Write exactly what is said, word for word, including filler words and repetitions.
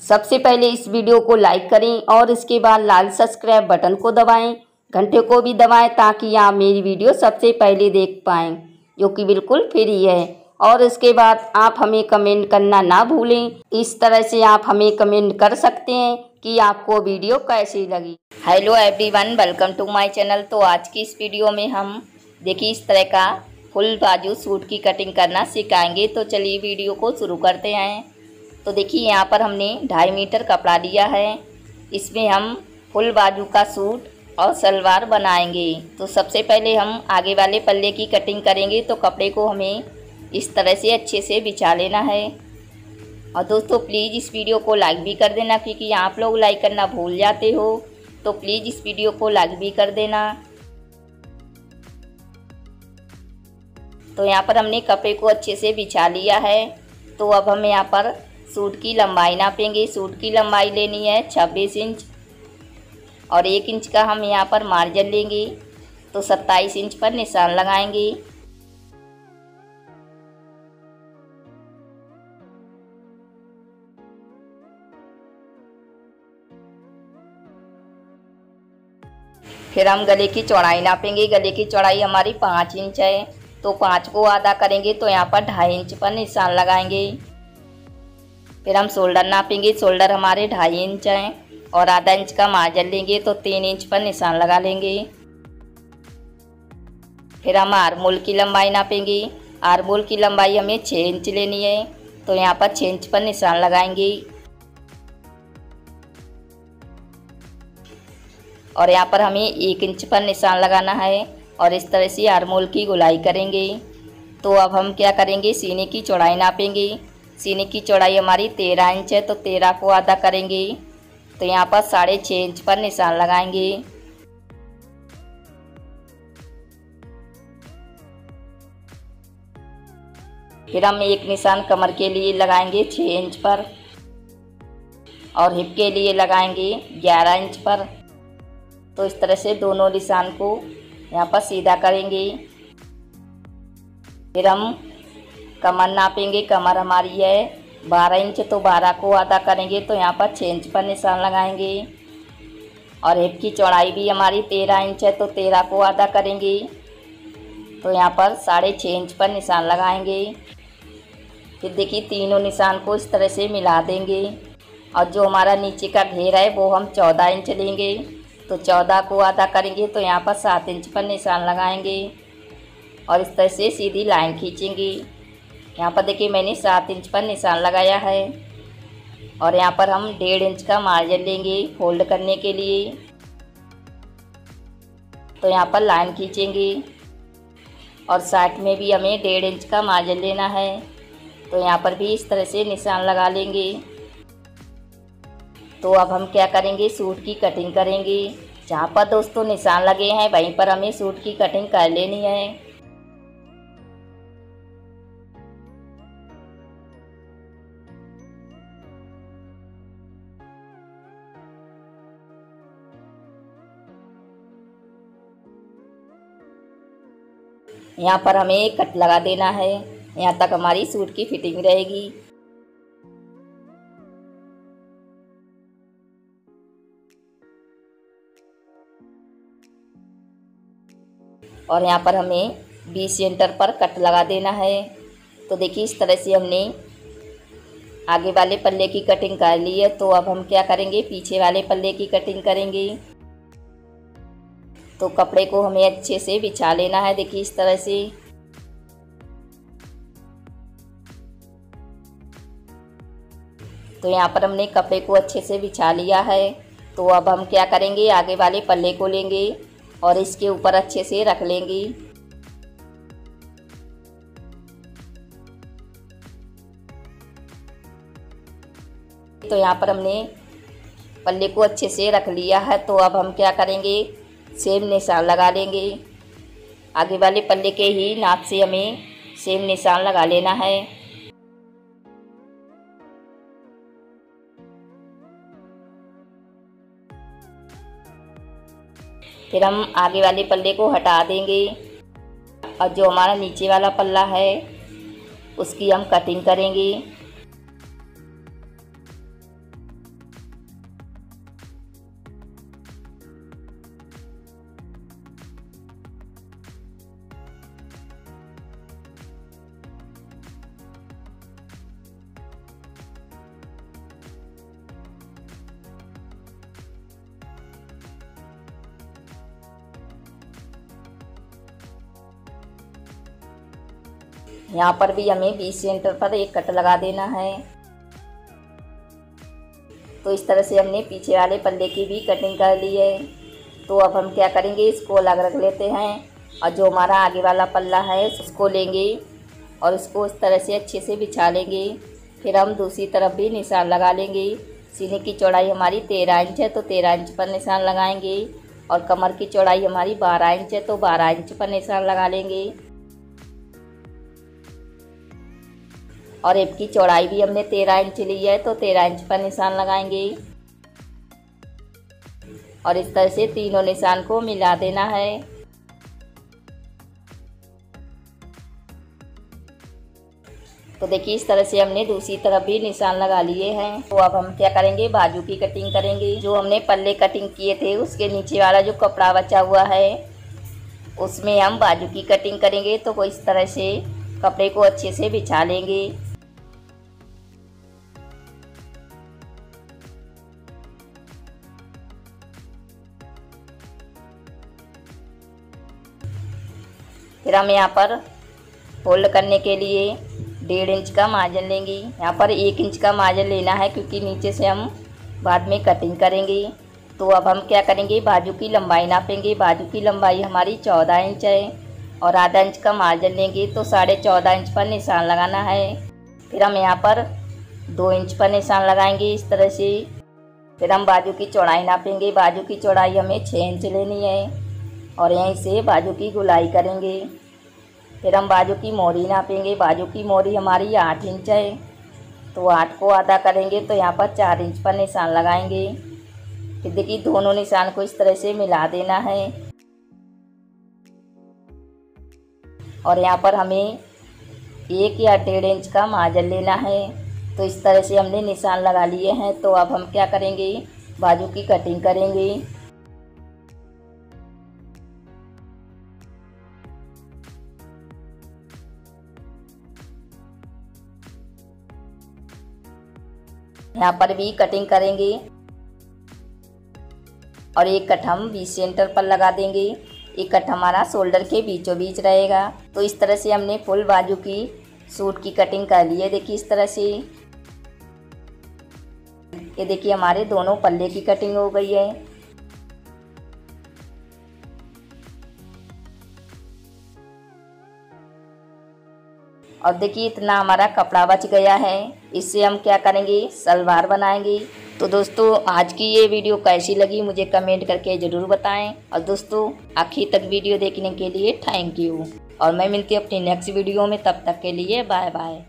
सबसे पहले इस वीडियो को लाइक करें और इसके बाद लाल सब्सक्राइब बटन को दबाएं, घंटे को भी दबाएं ताकि आप मेरी वीडियो सबसे पहले देख पाएं, जो कि बिल्कुल फ्री है। और इसके बाद आप हमें कमेंट करना ना भूलें। इस तरह से आप हमें कमेंट कर सकते हैं कि आपको वीडियो कैसी लगी। Hello everyone, welcome to my channel. तो आज की इस वीडियो में हम देखिए इस तरह का फुल बाजू सूट की कटिंग करना सिखाएंगे। तो चलिए वीडियो को शुरू करते हैं। तो देखिए यहाँ पर हमने ढाई मीटर कपड़ा लिया है। इसमें हम फुल बाजू का सूट और सलवार बनाएंगे। तो सबसे पहले हम आगे वाले पल्ले की कटिंग करेंगे। तो कपड़े को हमें इस तरह से अच्छे से बिछा लेना है। और दोस्तों प्लीज़ इस वीडियो को लाइक भी कर देना, क्योंकि आप लोग लाइक करना भूल जाते हो। तो प्लीज़ इस वीडियो को लाइक भी कर देना। तो यहाँ पर हमने कपड़े को अच्छे से बिछा लिया है। तो अब हम यहाँ पर सूट की लंबाई नापेंगे। सूट की लंबाई लेनी है छब्बीस इंच और एक इंच का हम यहाँ पर मार्जिन लेंगे। तो सत्ताईस इंच पर निशान लगाएंगे। फिर हम गले की चौड़ाई नापेंगे। गले की चौड़ाई हमारी पाँच इंच है। तो पाँच को आधा करेंगे तो यहाँ पर ढाई इंच पर निशान लगाएंगे। फिर हम शोल्डर नापेंगे। शोल्डर हमारे ढाई इंच हैं और आधा इंच का मार्जिन लेंगे। तो तीन इंच पर निशान लगा लेंगे। फिर हम आर्मोल की लंबाई नापेंगे। आर्मोल की लंबाई हमें छः इंच लेनी है। तो यहाँ पर छः इंच पर निशान लगाएंगे। और यहाँ पर हमें एक इंच पर निशान लगाना है और इस तरह से आर्मोल की गोलाई करेंगे। तो अब हम क्या करेंगे, सीने की चौड़ाई नापेंगे। सीने की चौड़ाई हमारी तेरह इंच है। तो तेरह को आधा करेंगे तो यहाँ पर साढ़े छः इंच पर निशान लगाएंगे। फिर हम एक निशान कमर के लिए लगाएंगे छः इंच पर और हिप के लिए लगाएंगे ग्यारह इंच पर। तो इस तरह से दोनों निशान को यहाँ पर सीधा करेंगे। फिर हम कमर नापेंगे। कमर हमारी है बारह इंच। तो बारह को आधा करेंगे तो यहाँ पर छः इंच पर निशान लगाएंगे। और हिप की चौड़ाई भी हमारी तेरह इंच है। तो तेरह को आधा करेंगे तो यहाँ पर साढ़े छः इंच पर निशान लगाएंगे। फिर देखिए तीनों निशान को इस तरह से मिला देंगे। और जो हमारा नीचे का घेरा है वो हम चौदह इंच लेंगे। तो चौदह को आधा करेंगे तो यहाँ पर सात इंच पर निशान लगाएंगे और इस तरह से सीधी लाइन खींचेंगे। यहाँ पर देखिए मैंने सात इंच पर निशान लगाया है। और यहाँ पर हम डेढ़ इंच का मार्जिन लेंगे फोल्ड करने के लिए। तो यहाँ पर लाइन खींचेंगे और साइड में भी हमें डेढ़ इंच का मार्जिन लेना है। तो यहाँ पर भी इस तरह से निशान लगा लेंगे। तो अब हम क्या करेंगे, सूट की कटिंग करेंगे। जहाँ पर दोस्तों निशान लगे हैं वहीं पर हमें सूट की कटिंग कर लेनी है। यहाँ पर हमें कट लगा देना है। यहाँ तक हमारी सूट की फिटिंग रहेगी। और यहाँ पर हमें बीस सेंटर पर कट लगा देना है। तो देखिए इस तरह से हमने आगे वाले पल्ले की कटिंग कर ली है। तो अब हम क्या करेंगे, पीछे वाले पल्ले की कटिंग करेंगे। तो कपड़े को हमें अच्छे से बिछा लेना है। देखिए इस तरह से। तो यहाँ पर हमने कपड़े को अच्छे से बिछा लिया है। तो अब हम क्या करेंगे, आगे वाले पल्ले को लेंगे और इसके ऊपर अच्छे से रख लेंगे। तो यहाँ पर हमने पल्ले को अच्छे से रख लिया है। तो अब हम क्या करेंगे, सेम निशान लगा लेंगे। आगे वाले पल्ले के ही नाप से हमें सेम निशान लगा लेना है। फिर हम आगे वाले पल्ले को हटा देंगे और जो हमारा नीचे वाला पल्ला है उसकी हम कटिंग करेंगे। यहाँ पर भी हमें बीस सेंटर पर एक कट लगा देना है। तो इस तरह से हमने पीछे वाले पल्ले की भी कटिंग कर ली है। तो अब हम क्या करेंगे, इसको अलग रख लेते हैं और जो हमारा आगे वाला पल्ला है उसको लेंगे और इसको इस तरह से अच्छे से बिछा लेंगे। फिर हम दूसरी तरफ भी निशान लगा लेंगे। सीने की चौड़ाई हमारी तेरह इंच है तो तेरह इंच पर निशान लगाएंगे और कमर की चौड़ाई हमारी बारह इंच है तो बारह इंच पर निशान लगा लेंगे। और हिप की चौड़ाई भी हमने तेरह इंच ली है तो तेरह इंच पर निशान लगाएंगे और इस तरह से तीनों निशान को मिला देना है। तो देखिए इस तरह से हमने दूसरी तरफ भी निशान लगा लिए हैं। तो अब हम क्या करेंगे, बाजू की कटिंग करेंगे। जो हमने पल्ले कटिंग किए थे उसके नीचे वाला जो कपड़ा बचा हुआ है उसमें हम बाजू की कटिंग करेंगे। तो वो इस तरह से कपड़े को अच्छे से बिछा लेंगे। फिर हम यहाँ पर फोल्ड करने के लिए डेढ़ इंच का मार्जिन लेंगे। यहाँ पर एक इंच का मार्जिन लेना है क्योंकि नीचे से हम बाद में कटिंग करेंगे। तो अब हम क्या करेंगे, बाजू की लंबाई नापेंगे। बाजू की लंबाई हमारी चौदह इंच है और आधा इंच का मार्जिन लेंगे तो साढ़े चौदह इंच पर निशान लगाना है। फिर हम यहाँ पर दो इंच पर निशान लगाएंगे इस तरह से। फिर हम बाजू की चौड़ाई नापेंगे। बाजू की चौड़ाई हमें छः इंच लेनी है और यहीं से बाजू की गुलाई करेंगे। फिर हम बाजू की मोरी नापेंगे। बाजू की मोरी हमारी आठ इंच है तो आठ को आधा करेंगे तो यहाँ पर चार इंच पर निशान लगाएंगे। फिर देखिए दोनों निशान को इस तरह से मिला देना है और यहाँ पर हमें एक या डेढ़ इंच का मार्जिन लेना है। तो इस तरह से हमने निशान लगा लिए हैं। तो अब हम क्या करेंगे, बाजू की कटिंग करेंगे। यहाँ पर भी कटिंग करेंगे और एक कट हम बीस सेंटर पर लगा देंगे। एक कट हमारा शोल्डर के बीचों बीच रहेगा। तो इस तरह से हमने फुल बाजू की सूट की कटिंग कर ली है। देखिए इस तरह से, ये देखिए हमारे दोनों पल्ले की कटिंग हो गई है। और देखिए इतना हमारा कपड़ा बच गया है। इससे हम क्या करेंगे, सलवार बनाएंगे। तो दोस्तों आज की ये वीडियो कैसी लगी मुझे कमेंट करके ज़रूर बताएं। और दोस्तों आखिर तक वीडियो देखने के लिए थैंक यू और मैं मिलती हूँ अपनी नेक्स्ट वीडियो में। तब तक के लिए बाय बाय।